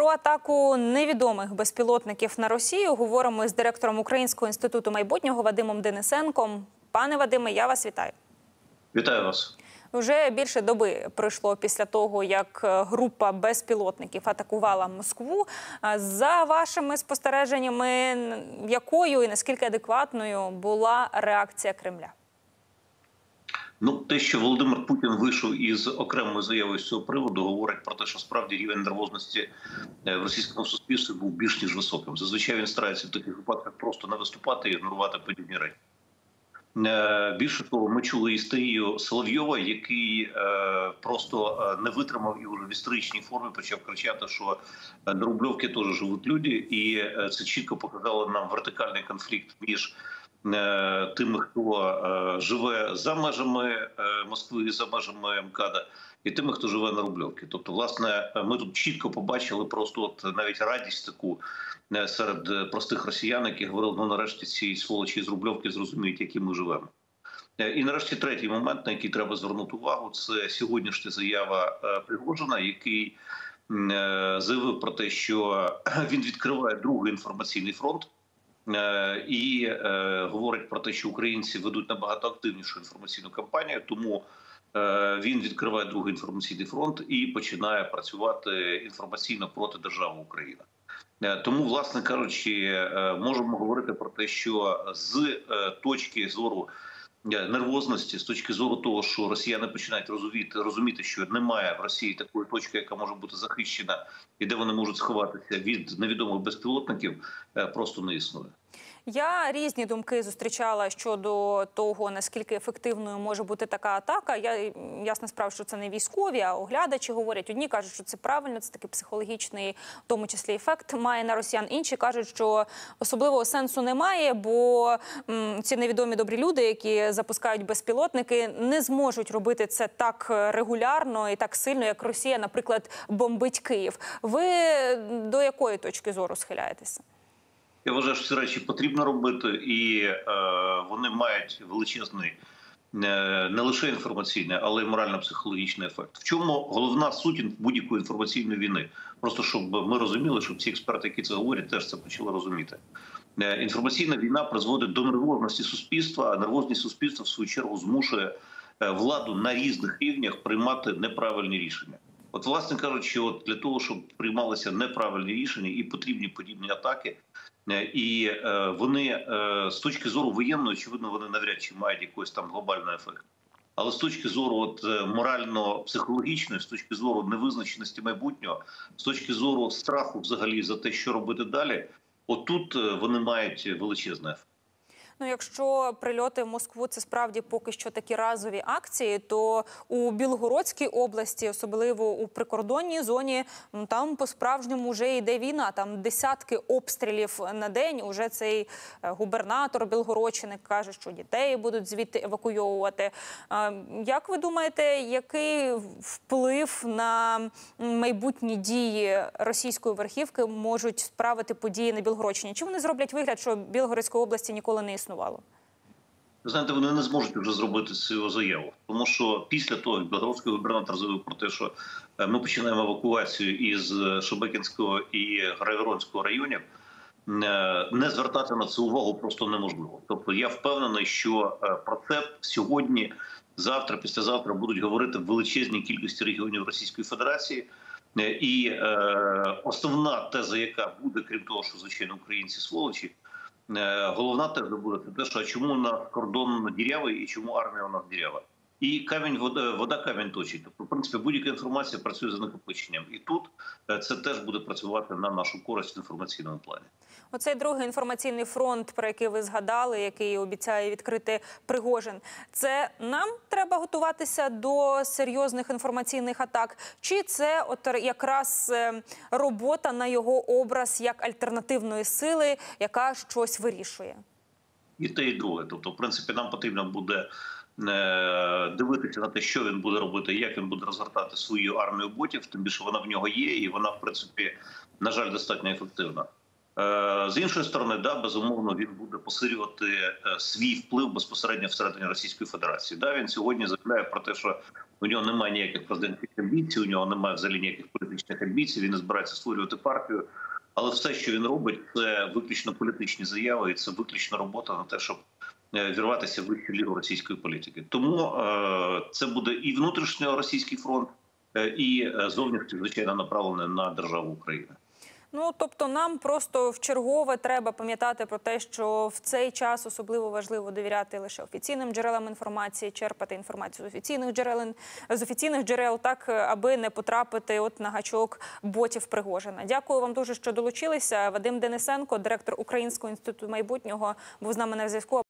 Про атаку невідомих безпілотників на Росію говоримо з директором Українського інституту майбутнього Вадимом Денисенком. Пане Вадиме, я вас вітаю. Вітаю вас. Вже більше доби пройшло після того, як група безпілотників атакувала Москву. За вашими спостереженнями, якою і наскільки адекватною була реакція Кремля? Те, що Володимир Путін вийшов із окремою заявою з цього приводу, говорить про те, що справді рівень нервозності в російському суспільстві був більш ніж високим. Зазвичай він старається в таких випадках просто не виступати і ігнорувати подібні речі. Більше того, ми чули істерію Соловйова, який просто не витримав і вже в історичній формі почав кричати, що на Рубльовці теж живуть люди. І це чітко показало нам вертикальний конфлікт між тими, хто живе за межами Москви і за межами МКАДа, і тими, хто живе на Рубльовці. Тобто, власне, ми тут чітко побачили просто навіть радість таку серед простих росіян, які говорили, нарешті ці сволочі з Рубльовки зрозуміють, які ми живемо. І нарешті третій момент, на який треба звернути увагу, це сьогоднішня заява Пригожина, який заявив про те, що він відкриває другий інформаційний фронт, і говорить про те, що українці ведуть набагато активнішу інформаційну кампанію, тому він відкриває другий інформаційний фронт і починає працювати інформаційно проти держави Україна. Тому, власне кажучи, можемо говорити про те, що з точки зору нервозності, з точки зору того, що росіяни починають розуміти, що немає в Росії такої точки, яка може бути захищена і де вони можуть сховатися від невідомих безпілотників, просто не існує. Я різні думки зустрічала щодо того, наскільки ефективною може бути така атака. Ясна справа, що це не військові, а оглядачі говорять. Одні кажуть, що це правильно, це такий психологічний, в тому числі, ефект має на росіян. Інші кажуть, що особливого сенсу немає, бо ці невідомі добрі люди, які запускають безпілотники, не зможуть робити це так регулярно і так сильно, як Росія, наприклад, бомбить Київ. Ви до якої точки зору схиляєтеся? Я вважаю, що ці речі потрібно робити, і вони мають величезний не лише інформаційний, але й морально-психологічний ефект. В чому головна суть будь-якої інформаційної війни? Просто щоб ми розуміли, щоб ці експерти, які це говорять, теж це почали розуміти. Інформаційна війна призводить до нервозності суспільства, а нервозність суспільства, в свою чергу, змушує владу на різних рівнях приймати неправильні рішення. От, власне кажучи, для того, щоб приймалися неправильні рішення і потрібні подібні атаки, і вони з точки зору воєнної, очевидно, вони навряд чи мають якийсь там глобальний ефект. Але з точки зору морально-психологічної, з точки зору невизначеності майбутнього, з точки зору страху взагалі за те, що робити далі, отут вони мають величезний ефект. Якщо прильоти в Москву – це справді поки що такі разові акції, то у Білгородській області, особливо у прикордонній зоні, там по-справжньому вже йде війна. Там десятки обстрілів на день. Уже цей губернатор Білгородщини каже, що дітей будуть звідти евакуйовувати. Як ви думаєте, який вплив на майбутні дії російської верхівки можуть справити події на Білгородщині? Чи вони зроблять вигляд, що Білгородської області ніколи не існувало? Ви знаєте, вони не зможуть вже зробити цю заяву. Тому що після того, як білгородський губернатор заявив про те, що ми починаємо евакуацію із Шебекінського і Грайворонського районів, не звертати на це увагу просто неможливо. Тобто я впевнений, що про це сьогодні, завтра, післязавтра будуть говорити в величезній кількості регіонів Російської Федерації. І основна теза, яка буде, крім того, що, звичайно, українці сволочі, головна теза буде те, що чому у нас кордон дірявий і чому армія у нас дірява. І вода камінь точить. Тобто, в принципі, будь-яка інформація працює за накопиченням. І тут це теж буде працювати на нашу користь в інформаційному плані. Оцей другий інформаційний фронт, про який ви згадали, який обіцяє відкрити Пригожин, це нам треба готуватися до серйозних інформаційних атак? Чи це якраз робота на його образ як альтернативної сили, яка щось вирішує? І те, і друге. Тобто, в принципі, нам потрібно буде дивитися на те, що він буде робити, як він буде розгортати свою армію ботів, тим більше вона в нього є, і вона, в принципі, на жаль, достатньо ефективна. З іншої сторони, безумовно, він буде посилювати свій вплив безпосередньо всередині Російської Федерації. Він сьогодні заявляє про те, що У нього немає ніяких президентських амбіцій, у нього немає взагалі ніяких політичних амбіцій, він не збирається створювати партію. Але все, що він робить, це виключно політичні заяви, і це виключно робота на те, щоб вірватися в вищу лігу російської політики. Тому це буде і внутрішньо російський фронт, і зовнішньо, звичайно, направлений на державу України. Ну, тобто нам просто вчергове треба пам'ятати про те, що в цей час особливо важливо довіряти лише офіційним джерелам інформації, черпати інформацію з офіційних джерел, так, аби не потрапити на гачок ботів Пригожина. Дякую вам дуже, що долучилися. Вадим Денисенко, директор Українського інституту майбутнього, був з нами на зв'язку.